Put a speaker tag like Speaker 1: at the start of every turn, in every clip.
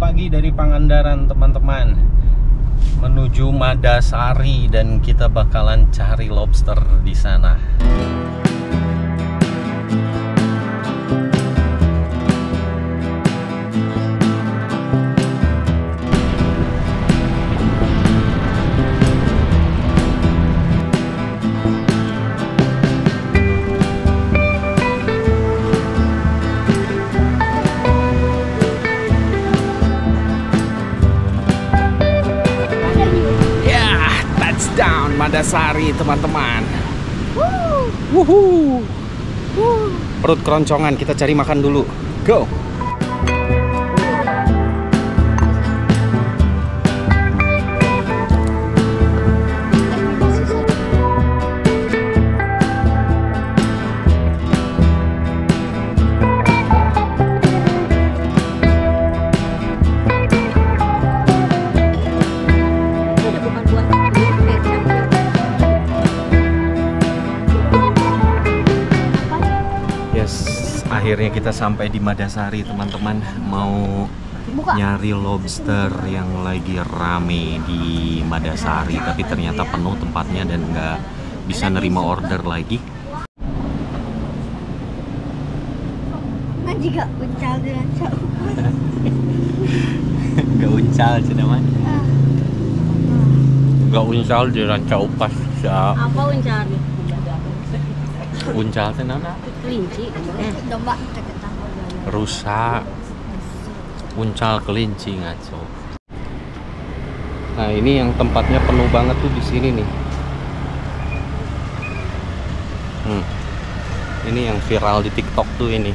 Speaker 1: pagi dari Pangandaran teman-teman, menuju Madasari dan kita bakalan cari lobster di sana. Madasari teman-teman. Wuhu. Perut keroncongan, kita cari makan dulu. Go. Akhirnya kita sampai di Madasari teman-teman, mau nyari lobster yang lagi rame di Madasari, tapi ternyata penuh tempatnya dan nggak bisa nerima order lagi.
Speaker 2: Juga uncal di rancau.
Speaker 1: Nggak uncal cuman. Nggak uncal di rancau pas.
Speaker 2: Apa uncal nih?
Speaker 1: Uncal tenana?
Speaker 2: Kelinci. Domba
Speaker 1: Rusa. Uncal kelinci ngaco. Nah, ini yang tempatnya penuh banget tuh di sini nih. Ini yang viral di TikTok tuh ini.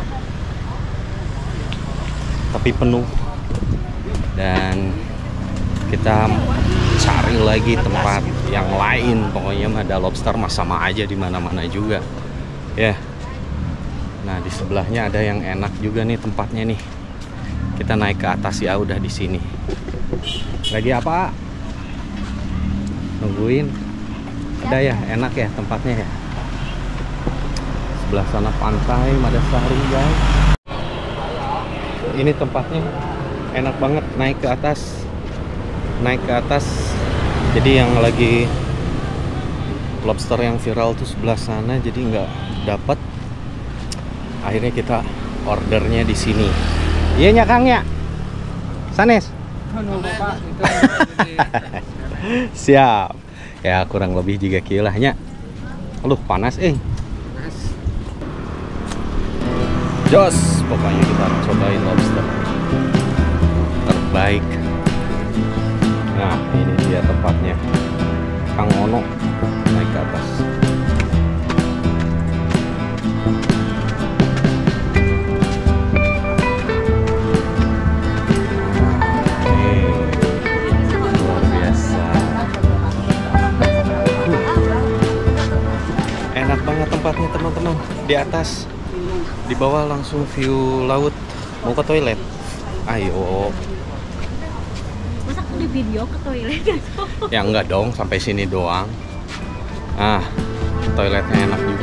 Speaker 1: Tapi penuh. Dan kita cari lagi tempat yang lain, pokoknya ada lobster mah sama aja di mana-mana juga ya. Nah, di sebelahnya ada yang enak juga nih tempatnya nih. Kita naik ke atas ya, udah di sini. Lagi apa? Nungguin. Ada ya, enak ya tempatnya ya. Sebelah sana pantai Madasari guys. Ini tempatnya enak banget, naik ke atas. Jadi yang lagi lobster yang viral tuh sebelah sana, jadi nggak dapat. Akhirnya kita ordernya di sini. Iya nya Kang ya, sanes. Siap. Ya kurang lebih juga kilahnya. Aduh panas Jos, pokoknya kita cobain lobster terbaik. Nah, ini dia tempatnya. Kang Ono naik ke atas. Luar biasa. Enak banget tempatnya teman-teman. Di atas, di bawah langsung view laut. Mau ke toilet? Ayo.
Speaker 2: Di video ke toilet
Speaker 1: Ya enggak dong, sampai sini doang. Ah, toiletnya enak juga.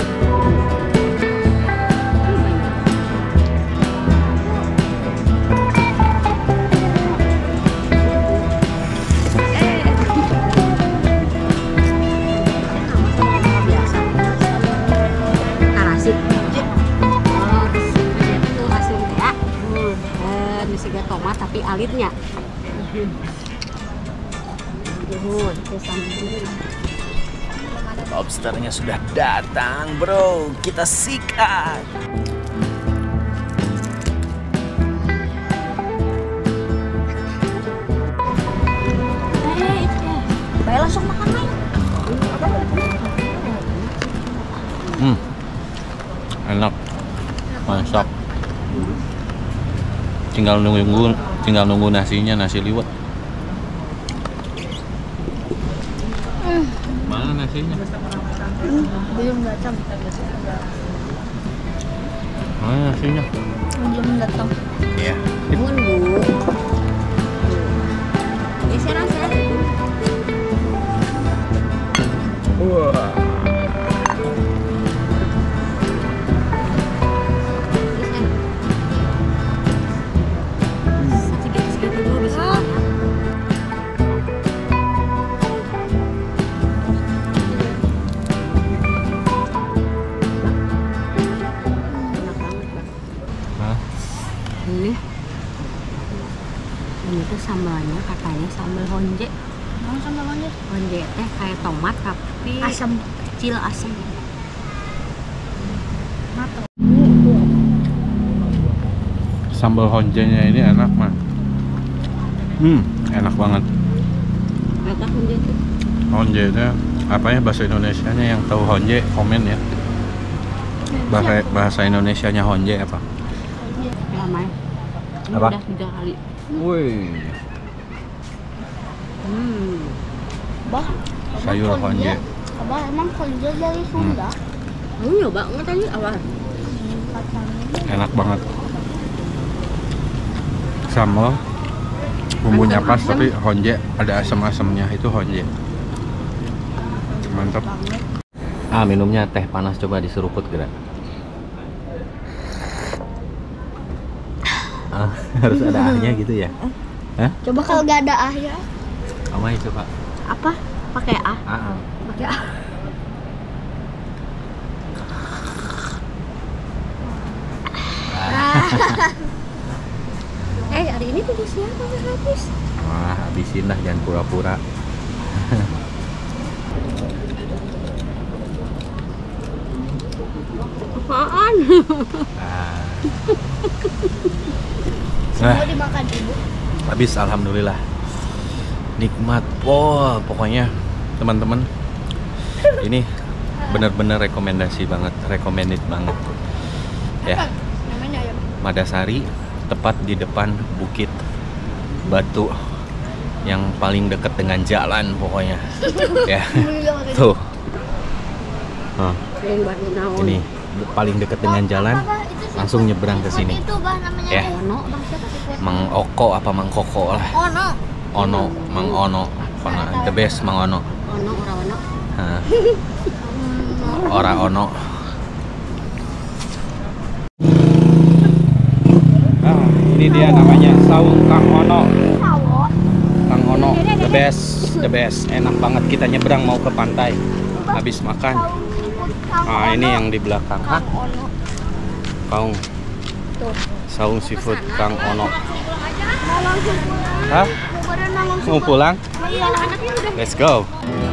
Speaker 2: Nasi. Itu hasilnya ya. Tomat tapi alitnya.
Speaker 1: Lobsternya sudah datang bro, kita sikat.
Speaker 2: Baik langsung makan aja.
Speaker 1: Enak, mantap. Tinggal nunggu nasinya, nasi liwet. Mana nasinya?
Speaker 2: Belum datang.
Speaker 1: Mana nasinya?
Speaker 2: Belum datang.
Speaker 1: Iya.
Speaker 2: Nunggu. Geser aja.
Speaker 1: Wah.
Speaker 2: Ini tuh sambalnya katanya sambal honje.
Speaker 3: Sambal honje.
Speaker 2: Honje teh kayak tomat tapi
Speaker 3: Asam.
Speaker 2: kecil asam.
Speaker 3: Matang.
Speaker 1: Sambal honjenya ini enak mah. Enak banget.
Speaker 2: Kata honje tuh.
Speaker 1: Honjenya apa ya bahasa Indonesianya, yang tahu honje komen ya. Bahasa Indonesianya honje apa?
Speaker 2: Ramai. Ini
Speaker 1: Apa?
Speaker 2: udah 3 kali.
Speaker 1: Woi,
Speaker 3: Bah,
Speaker 1: sayur honje.
Speaker 3: Abah emang honje dari Sunda.
Speaker 2: Kamu nyoba nggak tadi awal?
Speaker 1: Enak banget. Sambal bumbunya pas tapi honje ada asam-asamnya, itu honje. Mantap. Minumnya teh panas, coba diseruput gerak. Harus ada ahnya gitu ya? Hah?
Speaker 3: Coba kalau gak ada ah ya.
Speaker 1: Amai coba.
Speaker 2: Apa? Pakai A? Pakai A. Hari ini tuh siapa nggak habis?
Speaker 1: Wah, habisin lah, jangan pura-pura.
Speaker 2: Apaan?
Speaker 3: Mau dimakan ibu.
Speaker 1: Habis, alhamdulillah. Nikmat pokoknya teman-teman. Ini bener-bener rekomendasi banget, recommended banget. Ya,
Speaker 3: Namanya ya.
Speaker 1: Madasari, tepat di depan Bukit Batu yang paling dekat dengan jalan pokoknya. Ya, tuh.
Speaker 2: Yang baru naon.
Speaker 1: Ini paling dekat dengan jalan, langsung nyebrang ke sini.
Speaker 3: Itu bah namanya.
Speaker 1: Ya.
Speaker 2: Ono bang siapa?
Speaker 1: Mang Oko apa Mang Koko lah. Ono, Mang Ono, the best Mang Ono.
Speaker 2: Ono orang ono.
Speaker 1: Hah. Ora ono. Ini dia namanya saung Kang Ono. Kang Ono, the best, enak banget. Kita nyebrang mau ke pantai, habis makan. Ini yang di belakang. Hah? Kaung. Saung seafood Kang Ono. Hah? Mau pulang? Let's go.